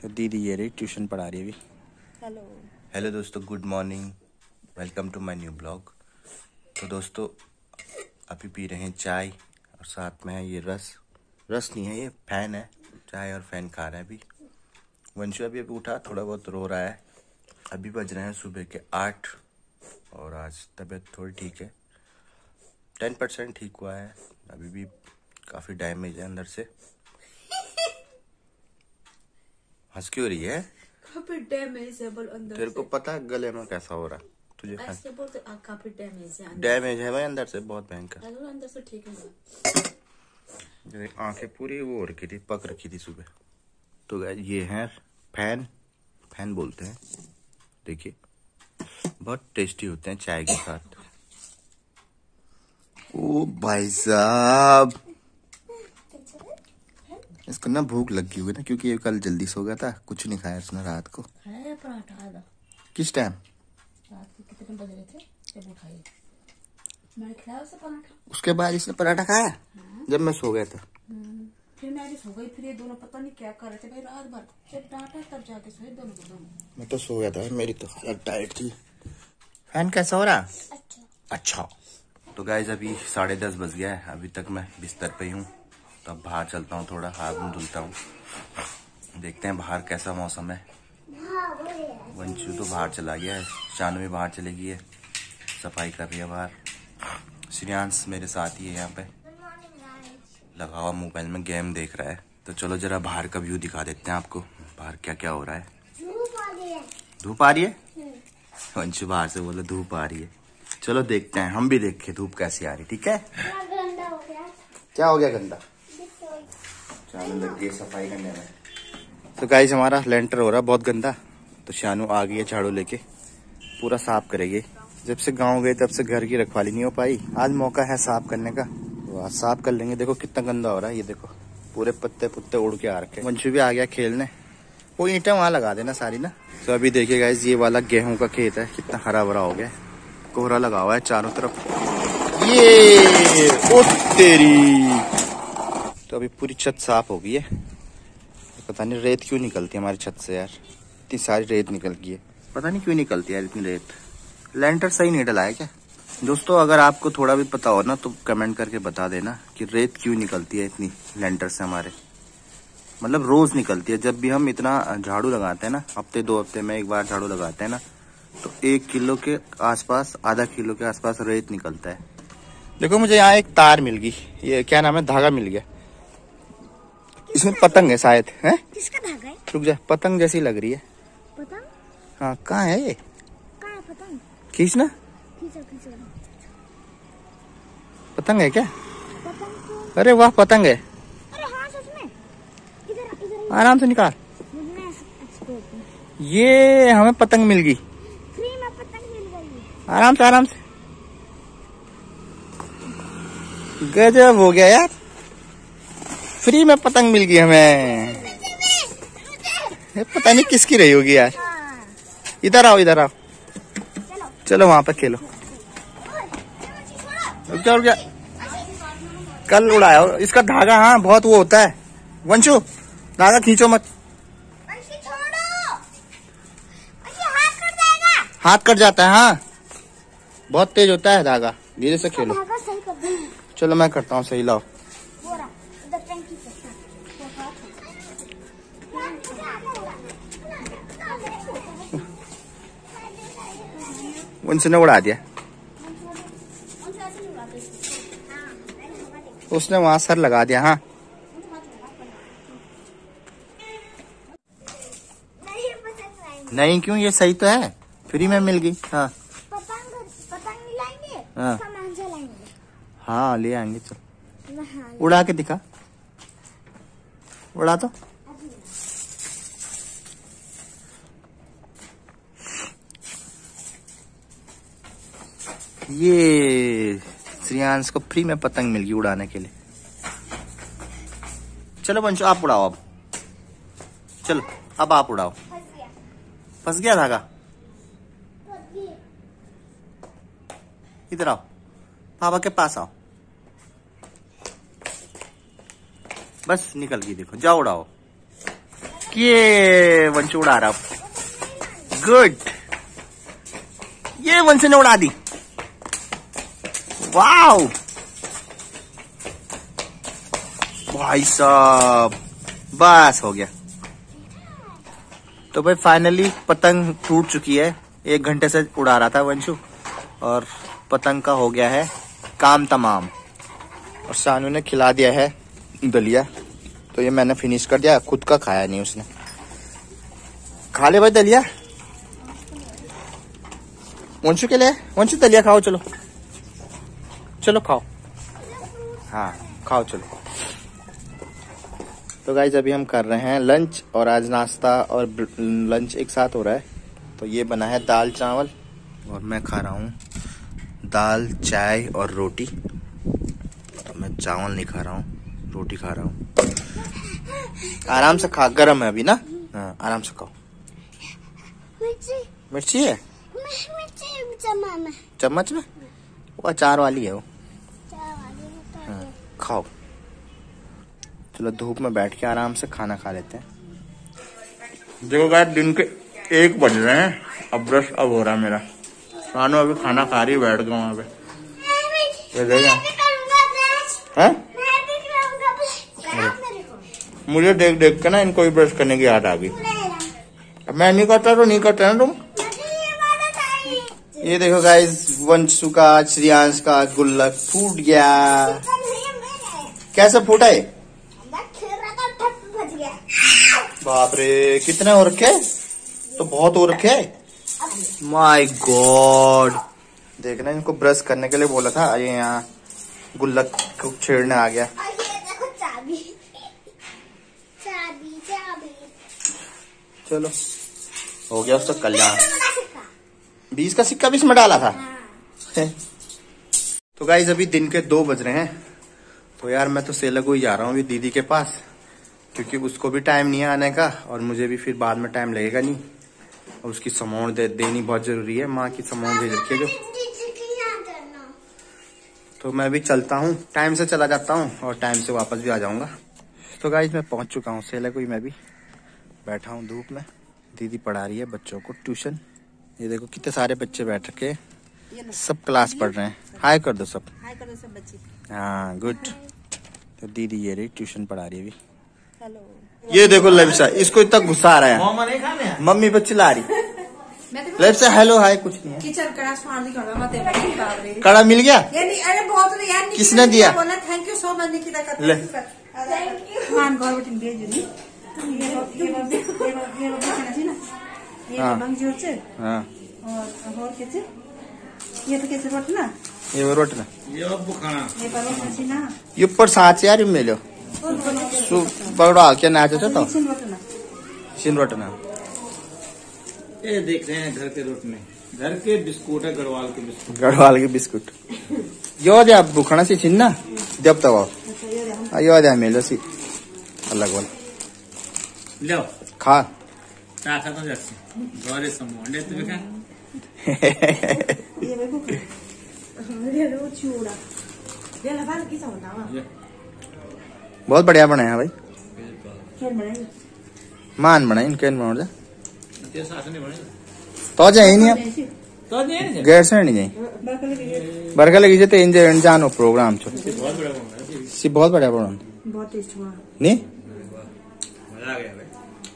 तो दीदी ये रही ट्यूशन पढ़ा रही है अभी। हेलो हेलो दोस्तों, good morning, welcome to my new blog. तो दोस्तों अभी पी रहे हैं चाय और साथ में है ये रस नहीं है, ये फैन है। चाय और फैन खा रहे हैं अभी। वंशु अभी उठा, थोड़ा बहुत रो रहा है। अभी बज रहे हैं सुबह के 8 और आज तबीयत थोड़ी ठीक है, 10% ठीक हुआ है। अभी भी काफ़ी डैमेज है अंदर से। हंस क्यों रही है? काफी डैमेज है बोल अंदर तेरे से। को पता है गले में कैसा हो रहा है तुझे? ऐसे बोलते काफी डैमेज है अंदर डैमेज है भाई अंदर से, बहुत भयंकर। से। अंदर से ठीक है। जैसे आंखें पूरी वो हो रखी थी, पक रखी थी सुबह। तो गाइस ये है फैन बोलते हैं। देखिए बहुत टेस्टी होते हैं चाय के साथ। ओ भाई साहब, इसको ना भूख लगी हुई ना, क्योंकि ये कल जल्दी सो गया था, कुछ नहीं खाया इसने रात को। है पराठा आधा किस टाइम? रात के कितने बज रहे थे जब उठाई? मैंने खिलाया उसे पराठा। उसके बाद इसने पराठा खाया जब मैं सो गया था। फिर मैं भी सो गई। फिर ये दोनों पता नहीं क्या कर रहे थे भाई रात भर। जब डांटा तब जाके सोए दोनों। मैं तो सो गया था, मेरी तो हालत टाइट थी। फैन कैसा हो रहा? अच्छा। तो गाइस अभी 10:30 बज गया है, अभी तक मैं बिस्तर पे ही हूँ। तो अब बाहर चलता हूँ, थोड़ा हाथ मुंह धुलता हूँ, देखते हैं बाहर कैसा मौसम है। वंशु तो बाहर चला गया है, शानू भी बाहर चली गई है, सफाई कर रही है बाहर। श्रेयांश मेरे साथ ही है यहाँ पे, लगा हुआ मोबाइल में गेम देख रहा है। तो चलो जरा बाहर का व्यू दिखा देते हैं आपको, बाहर क्या क्या हो रहा है। धूप आ रही है? वंशु बाहर से बोले धूप आ रही है। चलो देखते हैं, हम भी देखें धूप कैसी आ रही। ठीक है, क्या हो गया गंदा? शानू लग गई सफाई करने में। तो गाइस हमारा लेंटर हो रहा है बहुत गंदा, तो शानू आ गई है झाड़ू लेके, पूरा साफ करेगी। जब से गांव गए तब से घर की रखवाली नहीं हो पाई, आज मौका है साफ करने का, तो आज साफ कर लेंगे। देखो कितना गंदा हो रहा है, ये देखो पूरे पत्ते पुत्ते उड़ के आ रखे। वंशु भी आ गया खेलने, वो ईंटें वहां लगा देना सारी ना। तो अभी देखिए गाइस ये वाला गेहूं का खेत है, कितना हरा भरा हो गया, कोहरा लगा हुआ है चारों तरफ। ये ओ तेरी, तो अभी पूरी छत साफ हो गई है। पता नहीं रेत क्यों निकलती है हमारी छत से यार, इतनी सारी रेत निकल गई है, पता नहीं क्यों निकलती है यार इतनी रेत। लेंटर सही नहीं डला है क्या? दोस्तों अगर आपको थोड़ा भी पता हो ना तो कमेंट करके बता देना कि रेत क्यों निकलती है इतनी लेंटर से हमारे। मतलब रोज निकलती है, जब भी हम इतना झाड़ू लगाते हैं ना, हफ्ते 2 हफ्ते में एक बार झाड़ू लगाते हैं ना, तो 1 किलो के आसपास, आधा किलो के आसपास रेत निकलता है। देखो मुझे यहाँ एक तार मिल गई, ये क्या नाम है, धागा मिल गया। इसमें पतंग है शायद, है? किसका धागा है? रुक जा, पतंग जैसी लग रही है। पतंग? हाँ कहाँ है ये? कहाँ है पतंग? खींचना। खींचो। पतंग है क्या? पतंग तो... अरे वाह पतंग है। अरे हाँ सच में। इधर आराम से निकाल। मैं एक्सपर्ट हूँ। ये हमें पतंग मिल गई, फ्री में पतंग मिल गई। आराम से। गजब हो गया यार, फ्री में पतंग मिल गई हमें। पता नहीं किसकी रही होगी यार। हाँ। इधर आओ चलो वहां पर खेलो। रुक जा, कल उड़ाया इसका धागा। हाँ बहुत वो होता है। वंशु धागा खींचो मत, हाथ कट जाता है। हाँ बहुत तेज होता है धागा, धीरे से खेलो। धागा सही कर दे। चलो मैं करता हूँ सही, लाओ। वंशु ने उड़ा दिया, उसने वहां सर लगा दिया। हाँ नहीं क्यों, ये सही तो है, फ्री में मिल गई। हाँ पतंग लाएंगे। हाँ मांझा लाएंगे। हाँ ले आएंगे। चल हाँ। उड़ा के दिखा, उड़ा तो। ये श्रेयांश को फ्री में पतंग मिल गई उड़ाने के लिए। चलो वंशु आप उड़ाओ अब, चलो अब आप उड़ाओ। फंस गया धागा, इधर आओ, पापा के पास आओ। बस निकल गई, देखो जाओ उड़ाओ। ये वंशु उड़ा रहा। गुड, ये वंशु ने उड़ा दी। वाओ भाई साहब, बस हो गया। तो भाई फाइनली पतंग टूट चुकी है। 1 घंटे से उड़ा रहा था वंशु और पतंग का हो गया है काम तमाम। और सानू ने खिला दिया है दलिया, तो ये मैंने फिनिश कर दिया, खुद का खाया नहीं उसने। खा ले भाई दलिया, वंशु के लिए। वंशु दलिया खाओ, चलो चलो खाओ। हाँ खाओ चलो। तो गाइस अभी हम कर रहे हैं लंच, और आज नाश्ता और लंच एक साथ हो रहा है। तो ये बना है दाल चावल, और मैं खा रहा हूँ दाल चाय और रोटी। तो मैं चावल नहीं खा रहा हूँ, रोटी खा रहा हूँ। आराम से खा, गरम है अभी ना। हाँ आराम से खाओ। मिर्ची है चम्मच में, वो अचार वाली है वो। हाँ, खाओ। चलो धूप में बैठ के आराम से खाना खा लेते हैं। देखो गाइस दिन के 1 बज रहे हैं, अब ब्रश अब हो रहा है मेरा। सानू अभी खाना खा रही, बैठ गया वहां पे। ये देखा मुझे देख देख के ना इनको भी ब्रश करने की याद आ गई। अब मैं नहीं करता तो नहीं करता ना तुम। ये देखो गाइस वंशु का श्रेयांश का गुल्लक फूट गया। कैसे फूटा है? बाप रे, कितने हो रखे? तो बहुत हो रखे। माय गॉड, देखना इनको ब्रश करने के लिए बोला था, ये यहाँ गुल्लक को छेड़ने आ गया। चलो हो गया उसका कल्याण। 20 का सिक्का भी इसमें डाला था। तो गाइस अभी दिन के 2 बज रहे हैं। तो यार मैं तो सेलगो ही जा रहा हूँ अभी दीदी के पास, क्योंकि उसको भी टाइम नहीं है आने का, और मुझे भी फिर बाद में टाइम लगेगा नहीं। और उसकी समौन देनी बहुत जरूरी है, माँ की समौन भेज रखी है जो। तो मैं भी चलता हूँ, टाइम से चला जाता हूँ और टाइम से वापस भी आ जाऊंगा। तो गाइस मैं पहुंच चुका हूँ सेलगो ही। मैं भी बैठा हूँ धूप में, दीदी पढ़ा रही है बच्चों को ट्यूशन। ये देखो कितने सारे बच्चे बैठ रखे, सब क्लास पढ़ रहे हैं। हाय कर दो सब। हाय कर दो सब बच्चे। हाँ गुड। तो दीदी ये रही ट्यूशन पढ़ा रही है अभी। हेलो। ये देखो लविशा, इसको इतना गुस्सा आ रहा है, मम्मी पर चिल्ला रही। लविशा हेलो हाय कुछ नहीं है। किचन कड़ा कड़ा मिल गया? अरे बहुत यार, किसने दिया? Thank you so much Nikita का। ये रोटना ये पर साथ यार मिलो बड़ा क्या नाचे तो सिन रोटना। ये देख रहे हैं घर के रोटने, घर के बिस्कुट है, गढ़वाल के बिस्कुट। गढ़वाल के बिस्कुट यो दे आप बुखाना सी छिन ना जब तक यो दे मिलो सी अलग वाला लो खा टाका तो जैसे घरे समोंडे तो का ये देखो ये रो चूड़ा ये लगा की समझना। बहुत बढ़िया बनाया भाई। क्या बनाया? मान बनाई इनके मोड़ जा तेरे साथ नहीं बने तो जाए नहीं तो नहीं गैर से नहीं जाए बरका लगी जे तो इन जानो प्रोग्राम छो बहुत बड़ा बना सी बहुत बढ़िया प्रोग्राम बहुत टेस्ट हुआ नहीं मजा आ गया भाई।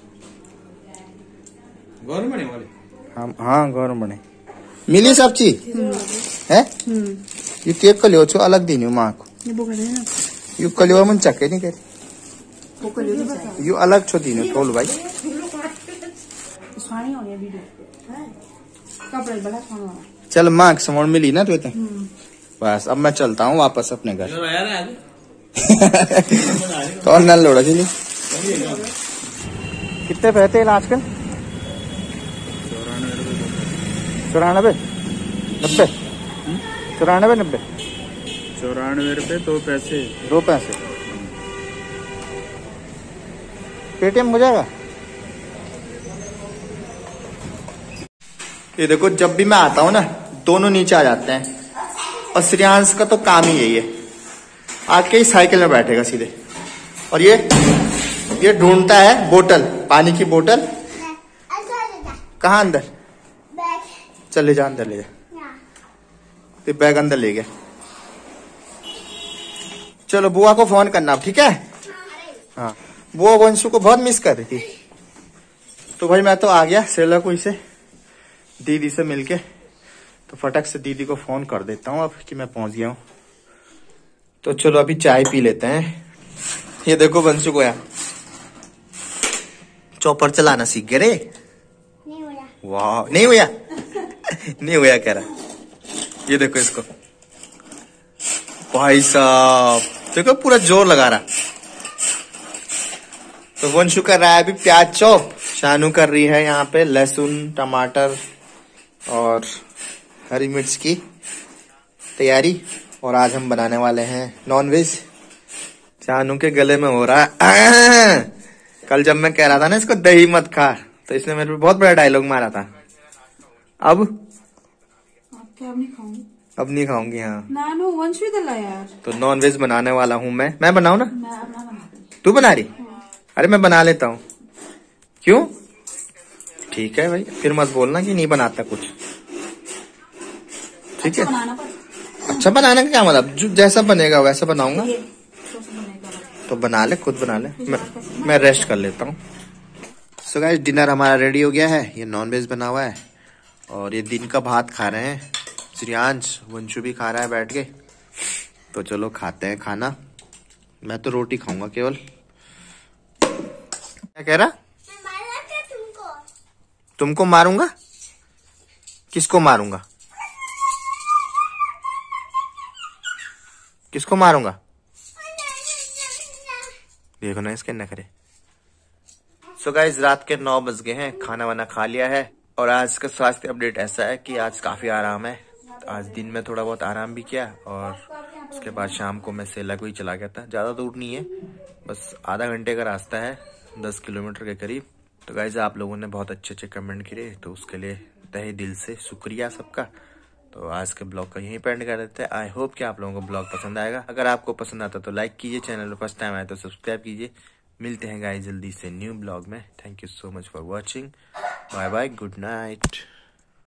गौर बने वाले हाँ गौर बने मिली सब चीज है। ये केक कलियो छो अलग दिन माँ को यू कलियो मन चके नहीं कर यू अलग छो दिन टोल भाई स्वानी होनी है वीडियो कपड़े बड़ा स्वाना। चल माँ की समोन मिली ना तो बस अब मैं चलता हूँ वापस अपने घर। तो नल लोड़ा चली कितने पैसे आजकल 94 90 94 90 94 रुपए 2 पैसे 2 पैसे पेटीएम हो जाएगा। ये देखो जब भी मैं आता हूँ ना दोनों नीचे आ जाते हैं, और श्रेयांश का तो काम ही यही है, आके ही साइकिल में बैठेगा सीधे, और ये ये ढूंढता है बोतल, पानी की बोतल। कहाँ अंदर? चल ले जा, अंदर ले जा। तो बैग अंदर ले गया। चलो बुआ को फोन करना, ठीक है? हाँ, बुआ वंशु को बहुत मिस कर रही थी। तो भाई मैं तो आ गया सेलाकुई से दीदी से मिलके। तो फटक से दीदी को फोन कर देता हूँ अब कि मैं पहुंच गया हूँ। तो चलो अभी चाय पी लेते हैं। ये देखो वंशु को यार चॉपर चलाना सीख गए रे। नहीं हुआ। वाह, नहीं हुआ नहीं हुआ कह रहा। ये देखो इसको, भाई साहब देखो पूरा जोर लगा रहा। तो वंशु कर रहा है अभी प्याज चॉप, शानू कर रही है यहाँ पे लहसुन टमाटर और हरी मिर्च की तैयारी। और आज हम बनाने वाले हैं नॉनवेज। शानू के गले में हो रहा है। कल जब मैं कह रहा था ना इसको दही मत खा, तो इसने मेरे पे बहुत बड़ा डायलॉग मारा था। अब क्या नहीं खाऊंगी, अब नहीं खाऊंगी। हाँ नानू वंश भी दला यार। तो नॉनवेज बनाने वाला हूँ मैं बनाऊ ना? मैं अपना बनाती। तू बना रही? अरे मैं बना लेता हूँ। क्यों? ठीक है भाई, फिर मत बोलना कि नहीं बनाता कुछ, ठीक है? बनाना पर अच्छा बनाने का क्या मतलब? जैसा बनेगा वैसा बनाऊंगा। ये तो सब बनेगा। तो बना ले, खुद बना ले। मैं रेस्ट कर लेता हूँ। सो गाइस डिनर हमारा रेडी हो गया है। ये नॉनवेज बना हुआ है और ये दिन का भात खा रहे हैं। श्रियांश वंशु भी खा रहा है बैठ के। तो चलो खाते हैं खाना। मैं तो रोटी खाऊंगा केवल। क्या कह रहा? तुमको मारूंगा? किसको मारूंगा? किसको मारूंगा? देखो ना इसके नखरे। सो गाइस रात के 9 बज गए हैं, खाना वाना खा लिया है। और आज का स्वास्थ्य अपडेट ऐसा है कि आज काफी आराम है। आज दिन में थोड़ा बहुत आराम भी किया और उसके बाद शाम को मैं सेलाकुई चला गया था। ज्यादा दूर नहीं है, बस आधा घंटे का रास्ता है, 10 किलोमीटर के करीब। तो गाइस आप लोगों ने बहुत अच्छे कमेंट किए, तो उसके लिए तहे दिल से शुक्रिया सबका। तो आज के ब्लॉग का यहीं पे एंड कर देते हैं। आई होप कि आप लोगों को ब्लॉग पसंद आएगा। अगर आपको पसंद आता तो लाइक कीजिए, चैनल पर फर्स्ट टाइम आए तो सब्सक्राइब कीजिए। मिलते हैं गाइस जल्दी से न्यू ब्लॉग में। Thank you so much for watching. Bye bye, good night.